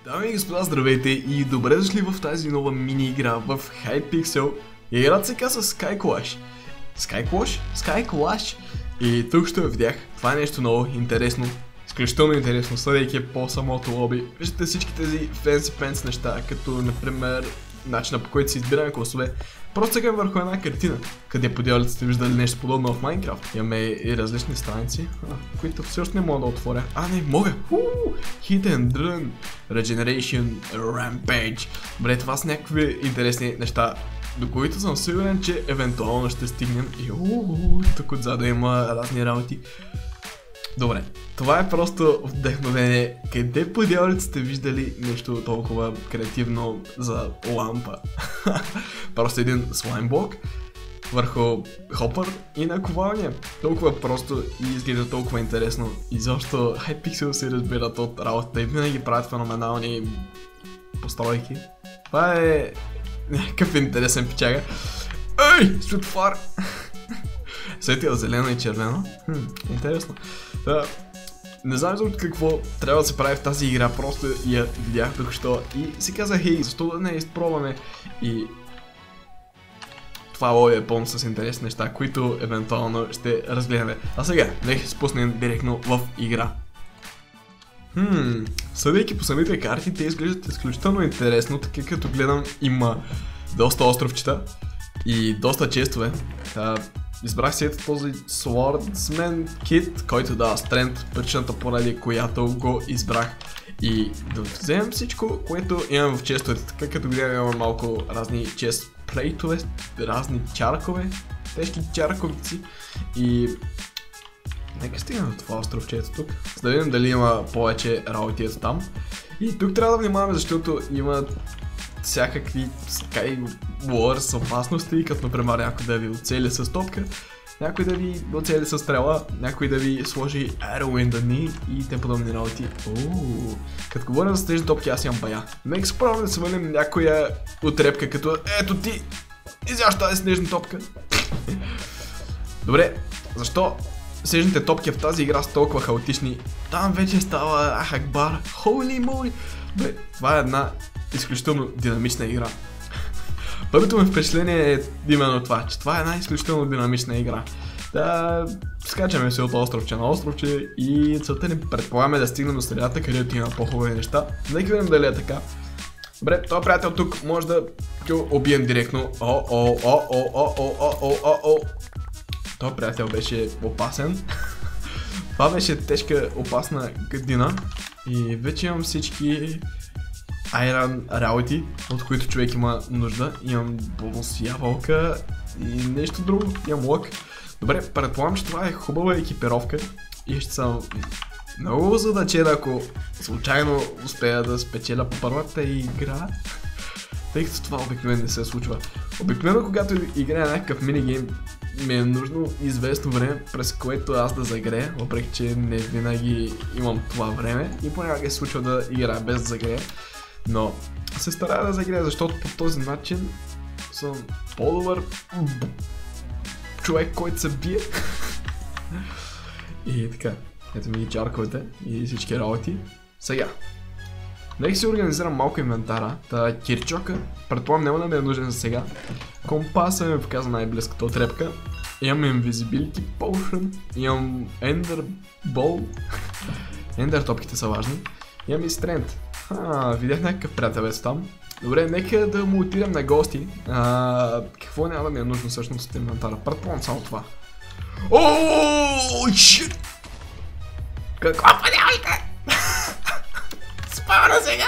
Дами и господа, здравейте и добре дошли в тази нова мини игра в Hypixel. Играта се казва Skyclash. Skyclash. И тук ще видях, това е нещо много интересно, изключително интересно, съдейки по самото лоби. Виждате всички тези fancy неща, като например начина по който се избираме класове. Просто сега върху една картина, къде по дяволите сте виждали нещо подобно в Minecraft. Имаме и различни страници, които все още не мога да отворя. Не мога! Hit and Run, Regeneration, Rampage. Добре, това са някакви интересни неща, до които съм сигурен, че евентуално ще стигнем. И тук отзада има разни работи. Добре, това е просто вдъхновение. Къде по дяволите сте виждали нещо толкова креативно за лампа? Просто един слаймблок върху хопър и наковалня. Толкова просто и изглежда толкова интересно. И защо Hypixel се разбират от работата и винаги правят феноменални постройки. Това е някакъв интересен печага. Ей, светофар! Светила зелено и червено. Интересно. Не знам за какво трябва да се прави в тази игра, просто я видях тук що и си казах, хей, защо да не изпробваме. И това лоби е пълно с интересни неща, които евентуално ще разгледаме. А сега, нека спуснем директно в игра. Съдейки по самите карти, те изглеждат изключително интересно, така като гледам има доста островчета и доста честове. Избрах си ето този Swordsman Kit, който дава стрент, причината поради която го избрах. И да вземем всичко, което имам в честовете, така като гледам имам малко разни чест плейтове, разни чаркове, тежки чарковици и нека стигнем до това островчето тук, за да видим дали има повече работи ето там. И тук трябва да внимаваме, защото има всякакви Skywars опасности, като например някой да ви оцели с топка, някой да ви оцели с стрела, някой да ви сложи arrow in the knee и те подобни работи. Като говорим за тези топки, аз имам бая. Нека се правим да се валим някоя отрепка, като ето ти, изяш тази снежна топка. Добре, защо снежните топки в тази игра са толкова хаотични? Там вече става Ахакбар, holy moly. Добре, това е една изключително динамична игра. Първото ми впечатление е именно това, че това е една изключително динамична игра. Да скачаме се от островче на островче и целта ни предполагаме да стигнем до средата, където има по-хубави неща. Нека видим дали е така. Добре, този приятел тук може да го убием директно. Този приятел беше опасен. Това беше тежка, опасна градина. И вече имам всички Iron работи, от които човек има нужда. Имам бонус ябълка и нещо друго. Имам лък. Добре, предполагам, че това е хубава екипировка и ще съм много задачен, ако случайно успея да спечеля по първата игра. Тъй като това обикновено не се случва. Обикновено, когато играя някакъв минигейм, ми е нужно известно време, през което аз да загрея, въпреки че не винаги имам това време и понякога се случва да играя без да загрея. Но се старая да загрея, защото по този начин съм по-добър човек, който се бие. И така, ето ми ги чарковете и всички работи. Сега, нека си организирам малко инвентара. Та кирчока, предполагам няма да ми е нужен за сега. Компаса ми показва най-близката отрепка. Имам Invisibility Potion, имам Ender Ball. Ender топките са важни. Имам и Strength. Видях някакъв приятелец там. Добре, нека да му отидем на гости. Какво няма да ми е нужно всъщност от инвентара? Предполагам само това. Shit! Какво подявайте? Спавна сега!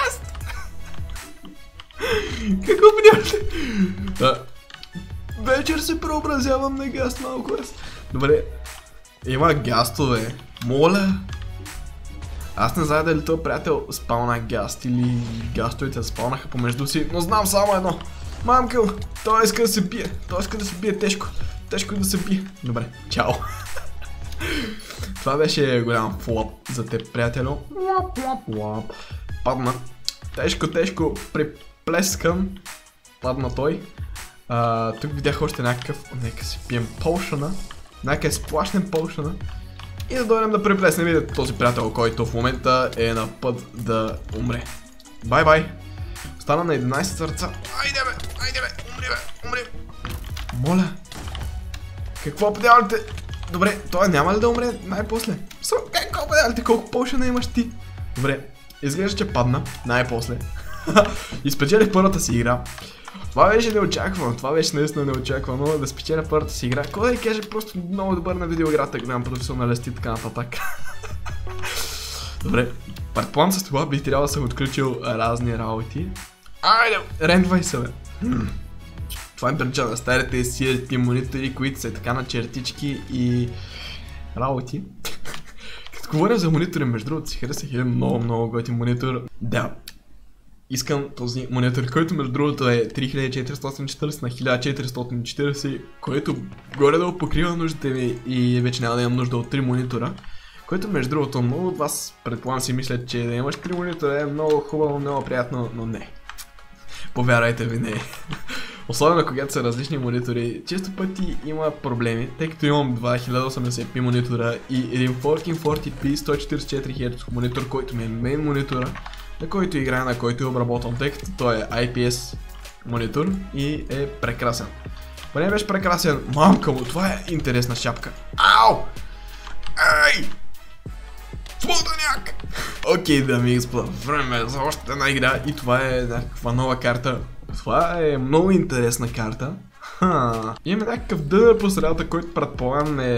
Какво подявайте? Вечер се преобразявам на гаст малко аз. Добре, има гастове. Моля! Аз не знае дали този приятел спална гаст или гастовете спалнаха помежду си, но знам само едно. Мамкъл, той иска да се бие. Той иска да се бие тежко. Тежко да се бие. Добре, чао. Това беше голям флоп за теб, приятелю. Падна. Тежко приплескан. Падна той. Тук видях още някакъв. Нека си пием поушъна. Нека сплашнем поушъна. И да дойдем да преплеснем този приятел, който в момента е на път да умре. Бай-бай. Стана на 11 сърца. Айде бе, умри. Моля. Какво подявалите? Добре, той няма ли да умре най-после? Какво подявалите? Колко полшена имаш ти? Добре, изглежда, че падна най-после. Изпечелих първата си игра. Това беше неочаквано, това беше наистина неочаквано да спечеля първата си игра. Кой да ви каже, просто много добър на видеоиграта, голям професионалист и така нататък. Добре, предполагам с това бих трябвало да съм отключил разни работи. Айде, рендвай се бе. Това им прилича на старите CRT монитори, които са така на чертички и работи. Като говоря за монитори, между другото си харесах един много готин монитор. Да. Искам този монитор, който между другото е 3440 на 1440, който горе-долу покрива нуждите ми и вече няма да имам нужда от 3 монитора. Което между другото много от вас предполагам си мислят, че да имаш 3 монитора е много хубаво, много приятно, но не. Повярвайте ви, не. Особено когато са различни монитори, често пъти има проблеми, тъй като имам 2080p монитора и един 1440p 144 Hz монитор, който ми е мейн монитора, на който играя, на който обработвам, тъй като той е IPS монитор и е прекрасен. Поне беше прекрасен, мамка му, това е интересна шапка. Ау! Ей! Смутаняк! Окей, дами и господа, време за още една игра и това е някаква нова карта. Това е много интересна карта. Имаме някакъв дънер по средата, който предполагам е...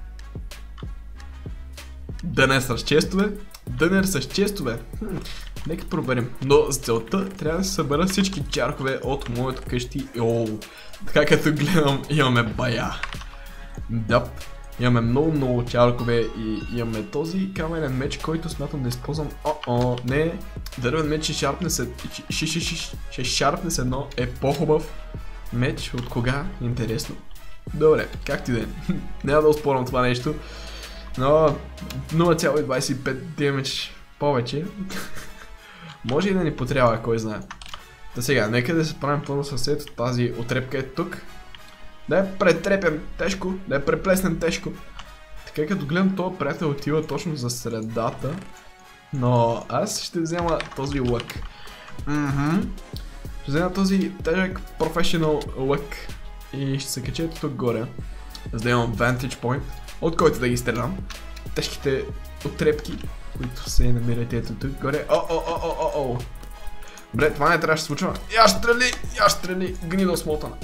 Дънер с честове. Дънер с честове. Нека проверим. Но за целта трябва да се събера всички чаркове от моето къщи. Така като гледам, имаме бая. Да. Имаме много чаркове и имаме този каменен меч, който смятам да използвам. Не, дървен меч ще шарпне се, но е по-хубав меч от кога? Интересно. Добре, как ти да е? Няма да успорвам това нещо, но 0,25 демидж повече. Може и да ни потрябва, кой знае. Та сега, нека да се правим пълно съсед. Тази отрепка е тук. Да я претрепям тежко, да я преплеснем тежко. Така като гледам, този приятел отива точно за средата. Но аз ще взема този лък. Ще взема този тежък професионал лък. И ще се кача тук горе. За да имам vantage point, от който да ги стрелям. Тежките отрепки, които се намирате ето тук горе. Добре, това не трябваше да се случва. Я стрели, гнидо смотана.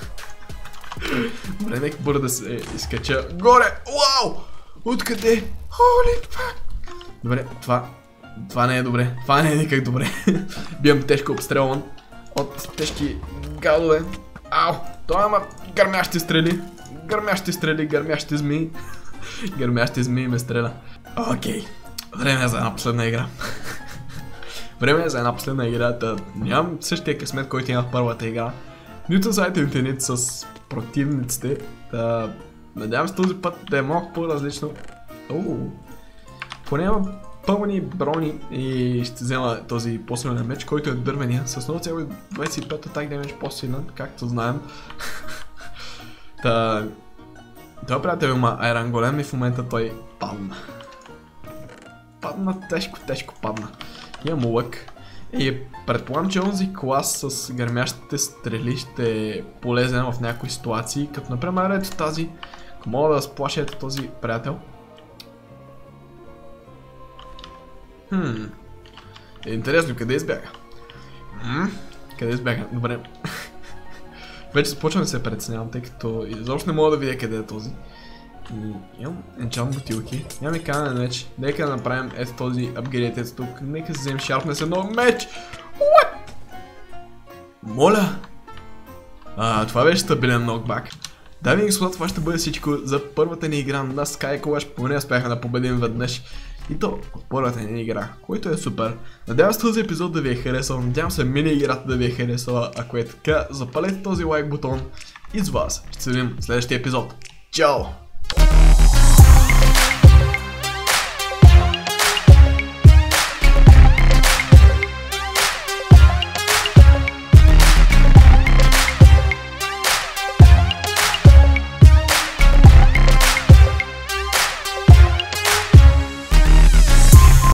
Добре, нека бързо да се изкача горе. Уау! Откъде? Holy fuck! Добре, това не е добре. Това не е никак добре. Бивам тежко обстрелван от тежки гадове. Ау! Това има гърмящи стрели. Гърмящи змии. Гърмящи змии ме стреля. Окей. Време е за една последна игра. Време е за една последна игра. Нямам същия късмет, който имах в първата игра. Нито сайтовете, нито с противниците. Надявам се този път да е малко по-различно. Поне имам пълни брони и ще взема този по-силен меч, който е дървения с 0,25 атак демидж по-силен, както знаем. Това приятел има Айран Голем и в момента той падна. Тежко падна. Имам лък. И предполагам, че онзи клас с гърмящите стрели ще е полезен в някои ситуации, като например ето тази, ако мога да сплаша ето този приятел. Интересно, къде избяга? Къде избяга? Добре. Вече започвам да се преценявам, тъй като изобщо не мога да видя къде е този. И имам енчант бутилки. Нямаме камен меч. Нека да направим ето този апгрейд ето тук. Нека да вземем шарпнес едно меч. Моля! Това беше стабилен нокбак. Дами и господа, това ще бъде всичко за първата ни игра на Sky Clash. Поне успяхме да победим веднъж. И то от първата ни игра, който е супер. Надявам се този епизод да ви е харесал. Надявам се мини играта да ви е харесала. Ако е така, запалете този лайк бутон. И с вас ще се видим в следващия епизод. Чао!